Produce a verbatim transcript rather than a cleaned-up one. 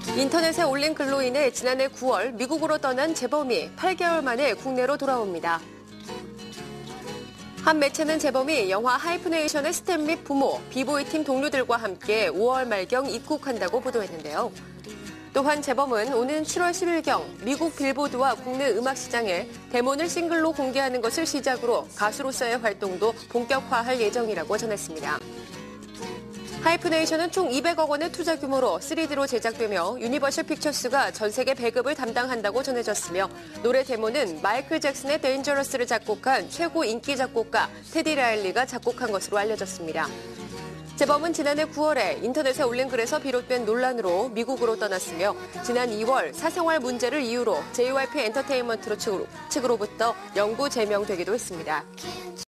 인터넷에 올린 글로 인해 지난해 구월 미국으로 떠난 재범이 팔 개월 만에 국내로 돌아옵니다. 한 매체는 재범이 영화 하이프네이션의 스텝 및 부모, 비보이 팀 동료들과 함께 오월 말경 입국한다고 보도했는데요. 또한 재범은 오는 칠월 십일경 미국 빌보드와 국내 음악 시장에 데모를 싱글로 공개하는 것을 시작으로 가수로서의 활동도 본격화할 예정이라고 전했습니다. 하이프네이션은 총 이백억 원의 투자 규모로 쓰리디로 제작되며 유니버셜 픽처스가 전 세계 배급을 담당한다고 전해졌으며 노래 데모는 마이클 잭슨의 데인저러스를 작곡한 최고 인기 작곡가 테디 라일리가 작곡한 것으로 알려졌습니다. 재범은 지난해 구월에 인터넷에 올린 글에서 비롯된 논란으로 미국으로 떠났으며 지난 이월 사생활 문제를 이유로 제이와이피 엔터테인먼트 측으로부터 영구 제명되기도 했습니다.